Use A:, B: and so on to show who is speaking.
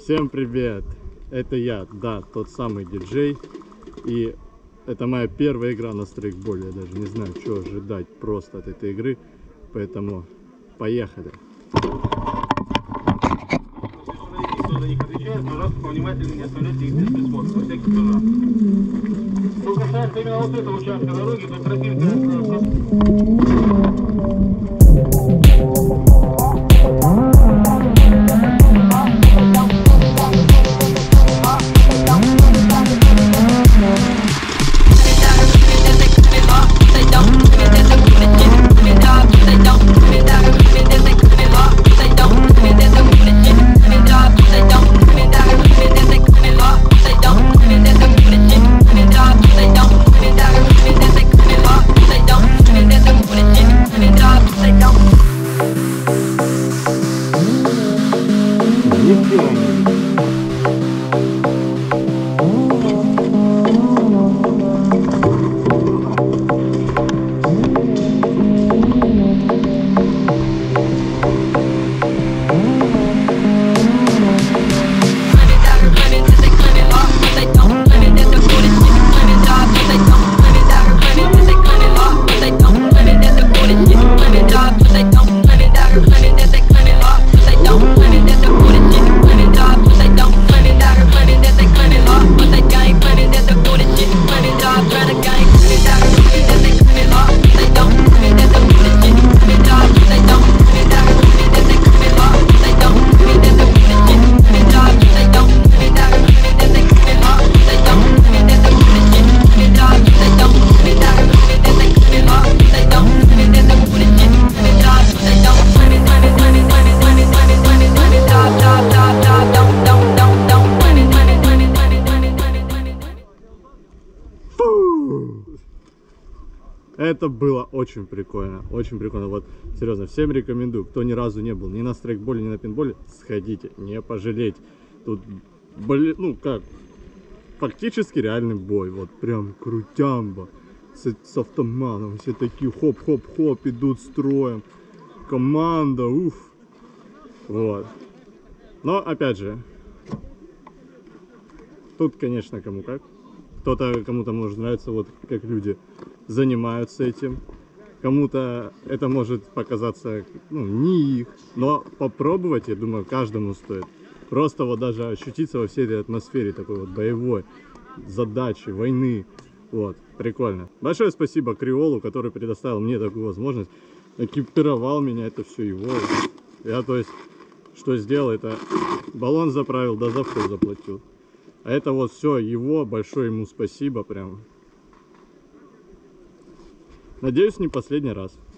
A: Всем привет! Это я, да, тот самый диджей. И это моя первая игра на страйкболе. Я даже не знаю, что ожидать просто от этой игры. Поэтому поехали!
B: Кто за них отвечает, пожалуйста, повнимательнее не оставляйте их без присмотра. На всякий пожар. Что касается именно вот этого участка дороги, то тропинка...
A: Это было очень прикольно, очень прикольно. Вот, серьезно, всем рекомендую. Кто ни разу не был ни на страйкболе, ни на пинболе, сходите, не пожалейте. Тут, ну как, фактически реальный бой. Вот прям крутямба. С автоматом. Все такие хоп-хоп-хоп идут строем. Команда, уф. Вот. Но, опять же, тут, конечно, кому как. Кому-то может нравиться, вот как люди занимаются этим. Кому-то это может показаться, ну, не их. Но попробовать, я думаю, каждому стоит. Просто вот даже ощутиться во всей этой атмосфере такой вот боевой, задачи, войны. Вот, прикольно. Большое спасибо Криолу, который предоставил мне такую возможность. Экипировал меня, это все его. Я, то есть, что сделал, это баллон заправил, да за вход заплатил. А это вот все его, большое ему спасибо прям. Надеюсь, не последний раз.